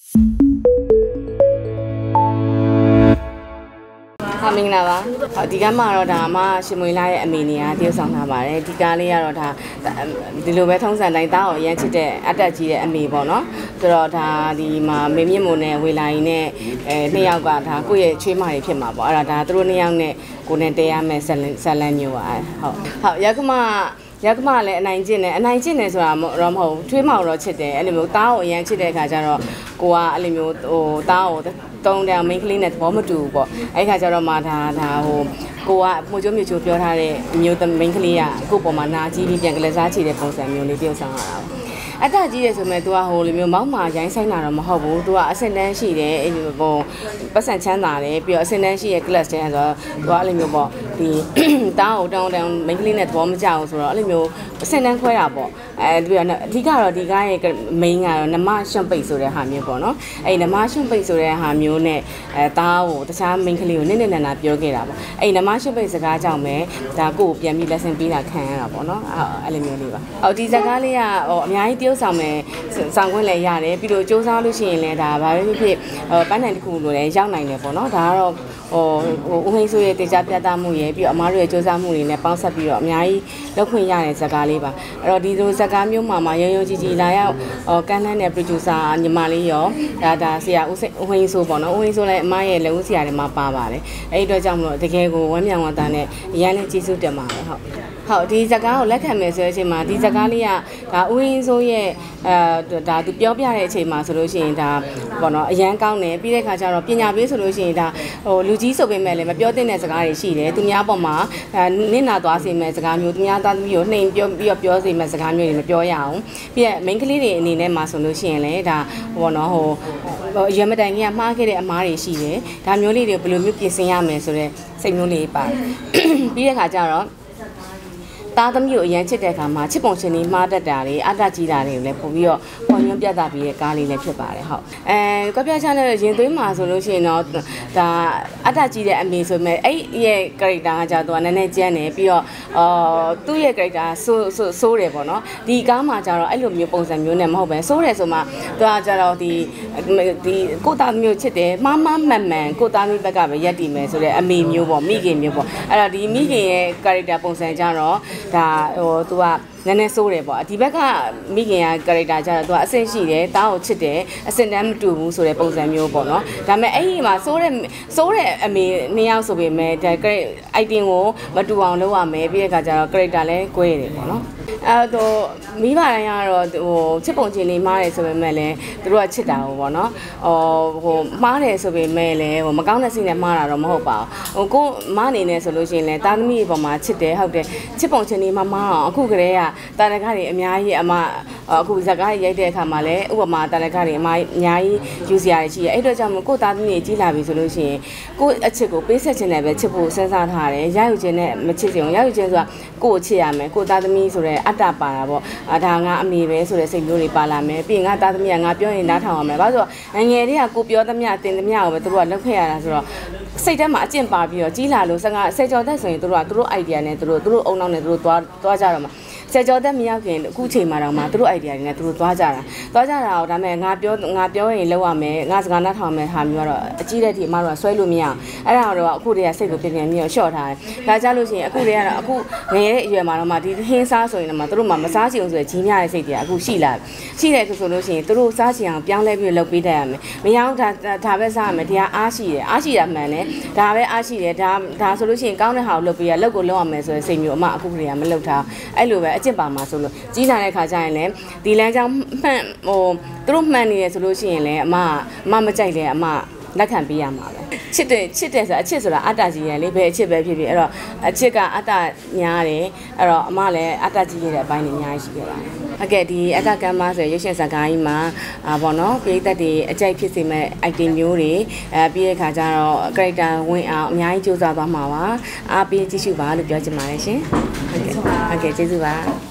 မင်္ဂလာပါဒီကမှတော့ဒါမှရှင်မွေလာရဲ့အမေနေကတရုတ်ဆောင်ထားပါတယ်ဒီကားလေးကတော့ဒါဒီလိုပဲထုံးစံတိုင်းသားကိုအရန်ချစ်တဲ့အတက်ကြီးတဲ့အမေပေါ့နော်ဆိုတော့ဒါဒီမှာမေမြင့်မို့နဲ့ဝေလာရင်နဲ့နှစ်ယောက်ကဒါကိုယ့်ရဲ့ချွေးမတွေဖြစ်မှာပေါ့အဲ့ဒါသူတို့နှစ်ယောက်နဲ့ကိုနဲ့တဲရမယ်ဇလန်မျိုးပါဟုတ်ရကမလည်းအနိုင်ကျင့်တယ်ဆိုတာတော့မဟုတ်ထွေးမောင်တော့ချစ်တယ်အဲ့လိုမျိုးသားကိုအရန်ချစ်တဲ့အခါကျတော့ကိုကအဲ့လိုမျိုးဟိုသားကိုတုံးတယ်မိန်းကလေးနဲ့သဘောမတူဘူးပေါ့အဲ့ခါကျတော့မှဒါဟိုကိုကမှုချိုးမြချိုးပြောထားတဲ့မျိုးမိန်းကလေးကကို့ပေါ်မှာနာကြီးပြီးပြန်ကလေးစားချတဲ့ပုံစံမျိုးလေးပြုတ်ဆောင်ရတာပေါ့အတက်ကြီးတယ်ဆိုမဲ့ तू ကဟိုလိုမျိုးမောက်မာရိုင်းဆိုင်တာတော့မဟုတ်ဘူး तू ကအဆင့်တန်းရှိတယ်အဲ့လိုပုံပတ်စံချမ်းသာတယ်ပြီးတော့အဆင့်တန်းရှိရဲ့ class တန်းဆိုတော့ तू ကအဲ့လိုမျိုးပေါ့ဒီတားကိုတောင်းမိန်းကလေးနဲ့သဘောမကျဘူးဆိုတော့အဲ့လိုမျိုးအဆင့်တန်းခွဲတာပေါ့ပြီးတော့အဓိကတော့ဒီကားရဲ့ main ကတော့နမရှွန့်ပိတ်ဆိုတဲ့ဟာမျိုးပေါ့နော်အဲ့နမရှွန့်ပိတ်ဆိုတဲ့ဟာမျိုးနဲ့တားကိုတခြားမိန်းကလေးကိုနစ်နာပြောခဲ့တာပေါ့အဲ့နမရှွန့်ပိတ်စကားကြောင့်ပဲဒါကိုကိုပြန်ပြီး lesson ပေးတာခံရတာပေါ့နော်အဲ့လိုမျိုးလေးပါဟိုဒီစကားလေးကဟိုအများကြီးဆောင်မယ်ဆောင်ခွင့်လည်းရတယ်ပြီးတော့စူးစမ်းလို့ရှိရင်လည်းဒါဘာပဲဖြစ်ပန်းနိုင်တစ်ခုလိုလည်းရောက်နိုင်တယ်ပေါ့နော်ဒါကတော့ဦးဟိန်းဆိုရဲ့တေချာပြသမှုရယ်ပြီးတော့အမားတို့ရဲ့စူးစမ်းမှုတွေနဲ့ပေါင်းဆက်ပြီးတော့အများကြီးလုပ်ခွင့်ရတဲ့ဇာတ်ကားလေးပါအဲ့တော့ဒီလိုဇာတ်ကားမျိုးမှာရုံကြီးလာရောက်ကန်းလန်းတဲ့ producer ညီမလေးရောဒါဆရာဦးဟိန်းဆိုပေါ့နော်ဦးဟိန်းဆိုလည်းအမားရဲ့လက်ဦးဆရာတွေမှာပါပါတယ်အဲ့ဒီတော့ကြောင့်မလို့တကယ်ကိုဝမ်းမြောက်ဝမ်းသာနဲ့ရန်လည်းကျေးဇူးတင်ပါတယ်ဟုတ်ဒီဇာတ်ကားကိုလက်ခံမယ်ဆိုတဲ့အချိန်မှာဒီဇာတ်ကားလေးကဒါဦးဟင်းစိုးရဲ့ဒါသူပြောပြတဲ့အချိန်မှာဆိုလို့ရှိရင်ဒါပေါ့နော်အရန်ကောင်းတယ်ပြီးတဲ့ခါကျတော့ပညာပေးဆိုလို့ရှိရင်ဒါဟိုလူကြီးဆိုပေမဲ့လည်းမပြောသင့်တဲ့စကားတွေရှိတယ်သူများပေါ်မှာနစ်နာသွားစေမဲ့စကားမျိုးသူများသားသမီးကိုနှိမ်ပြောစေမဲ့စကားမျိုးတွေမပြောရအောင်ပြီးရဲ့ main ကလေးတွေအနေနဲ့မှာဆိုလို့ရှိရင်လည်းဒါပေါ့နော်ဟိုရွေးမတိုင်ကြီးကမှားခဲ့တဲ့အမားတွေရှိတယ်ဒါမျိုးလေးတွေဘယ်လိုမျိုးပြင်ဆင်ရမယ်ဆိုတော့စိတ်မျိုးလေးပါတယ်ပြီးတဲ့ခါကျတော့သားသမီးကိုအရန်ချစ်တဲ့အခါမှာချစ်ပုံချင်းလေးမှားတတ်တာတွေအတကြီးတာတွေကိုလည်းပို့ပြီးတော့ပေါ်ညွှန်းပြသပြီးတဲ့ကားလေးလည်းဖြစ်ပါတယ်ဟုတ်ကောပြချာနဲ့ရင်သွေးမှာဆိုလို့ရှိရင်တော့ဒါအတကြီးတဲ့အမေဆိုမဲ့အဲ့ရဲ့ character ကကြာတော့နည်းနည်းကျန်းတယ်ပြီးတော့သူ့ရဲ့ character ဆိုးတယ်ပေါ့နော်ဒီကားမှာကြာတော့အဲ့လိုမျိုးပုံစံမျိုးနဲ့မဟုတ်ပဲဆိုးတယ်ဆိုမှသူကကြာတော့ဒီကိုသားမျိုးချစ်တယ်မမှန်ကိုသားမျိုးဘက်ကပဲရက်တည်မယ်ဆိုတဲ့အမေမျိုးပေါ့မိခင်မျိုးပေါ့အဲ့တော့ဒီမိခင်ရဲ့ character ပုံစံကြာတော့ဒါဟိုသူကနည်းနည်းဆိုးတယ်ပေါ့ဒီဘက်ကမိခင်က character ကျတော့သူကအဆင့်ရှိတယ်တားကိုချစ်တယ်အဆင့်တန်းမတူဘူးဆိုတဲ့ပုံစံမျိုးပေါ့နော်ဒါပေမဲ့အဲ့ဒီမှာဆိုးတဲ့အမေနှစ်ယောက်ဆိုပေမဲ့ဒါ item ကိုမတူအောင်လုပ်ရမယ်ပြီးတဲ့အခါကျတော့ character လည်း꿰ရတယ်ပေါ့နော်အဲ့တော့မိဘတိုင်းကတော့ဟိုချစ်ပုံချင်းလေးမှားတယ်ဆိုပေမဲ့လည်းသူတို့ကချစ်တာပေါ့နော်ဟိုမှားတယ်ဆိုပေမဲ့လည်းဟိုမကောင်းတဲ့စိတ်နဲ့မှားတာတော့မဟုတ်ပါဘူးဟိုကိုမအနေနဲ့ဆိုလို့ရှိရင်လည်းတာသမီးပေါ်မှာချစ်တယ်ဟုတ်တယ်ချစ်ပုံချင်းလေးမှားအောင်အခုကလေးကတာရကတွေအများကြီးအခုဇာတ်ကားရိုက်တဲ့အခါမှာလည်းဥပမာတာရကတွေအများကြီးယူစရာရှိတယ်အဲ့တော့ကြောင့်ကိုသားသမီးကြီးလာပြီဆိုလို့ရှိရင်ကိုအချစ်ကိုပေးဆက်ခြင်းနဲ့ပဲချစ်ဖို့စဉ်းစားထားတယ်ရယူခြင်းနဲ့မချစ်ခြင်းရယူခြင်းဆိုတာကိုချစ်ရမယ်ကိုသားသမီးဆိုတဲ့အတ္တပါတာပေါ့ဒါငါအမေပဲဆိုတဲ့စိတ်မျိုးတွေပါလာမယ်ပြီးရင်ငါသားသမီးကငါပြောရင်နားထောင်ရမယ်ဘာလို့ဆိုတော့ငယ်လေးကကိုပြောသမျှတင်သမျှကိုပဲသူတို့ကလုပ်ခဲ့ရတာဆိုတော့စိတ်ထဲမှာအကျင့်ပါပြီးတော့ကြီးလာလို့ဆယ်ကျော်သက်ဆိုရင်သူတို့ idea နဲ့သူတို့အုံနောက်နဲ့သူတို့သွားကြတော့မှာဆယ်ကျော်သက်မရောက်ခင်အခုချိန်မှာတော့မှသူတို့ idea တွေနဲ့သူတို့သွားကြတာတော့ဒါပေမဲ့ငါပြောရင်လောက်ရမယ်ငါစကားနားထောင်မယ်ဟာမျိုးကတော့အကြီးတဲ့ဒီအမတို့ကဆွဲလို့မရအောင်အဲ့ဒါတော့အခုတည်းကစိတ်ကိုပြင်းပြင်းပြီးတော့ရှော့ထားတယ်ဒါကြလို့ရှိရင်အခုတည်းကတော့အခုငယ်ရဲ့အရွယ်မှာတော့မှဒီဟင်းစားဆိုရင်တော့မှသူတို့မှမစားချင်ဘူးဆိုတဲ့ကြီးများတဲ့စိတ်တွေကအခုရှိတယ်ဆိုလို့ရှိရင်သူတို့စားချင်အောင်ပြောင်းလဲပြီးလုပ်ပေးတတ်ရမယ်မရအောင်ဒါပဲစားရမယ်တရားအားရှိတာမှန်တယ်ဒါပဲအားရှိတယ်ဒါဆိုလို့ရှိရင်ကောင်းတဲ့ဟာကိုလုပ်ပေးရလုပ်ကိုလုပ်ရမယ်ဆိုတဲ့စိတ်မျိုးအမအခုတည်းကမလုပ်ထားအဲ့လိုပဲအကျင့်ပါမှာဆိုလို့ကြီးလာတဲ့ခါကျရင်လည်းဒီလမ်းကြောင်းမှန်ဟိုသူတို့မှန်နေတယ်ဆိုလို့ရှိရင်လည်းအမမကြိုက်တယ်အမလက်ခံပေးရမှာပဲချစ်တယ်ဆိုအချစ်ဆိုတာအတ္တကြီးရယ်လေဘယ်အချစ်ပဲဖြစ်ဖြစ်အဲ့တော့အချစ်ကအတ္တများတယ်အဲ့တော့အမလည်းအတ္တကြီးရတဲ့အပိုင်းတွေအများကြီးရှိခဲ့ပါတယ်ဟုတ်ကဲ့ဒီအတ္တကမ်းမဆိုရုပ်ရှင်ဇာတ်ကားကြီးမှာပေါ့နော်ပရိသတ်တွေအကြိုက်ဖြစ်စေမဲ့ item မျိုးတွေပြီးတဲ့ခါကျတော့ character ဝင်အောင်အများကြီးစူးစမ်းသွားမှာပါအားပေးကြည့်ရှုပါလို့ပြောချင်ပါတယ်ရှင်ဟုတ်ကဲ့ကျေးဇူးပါ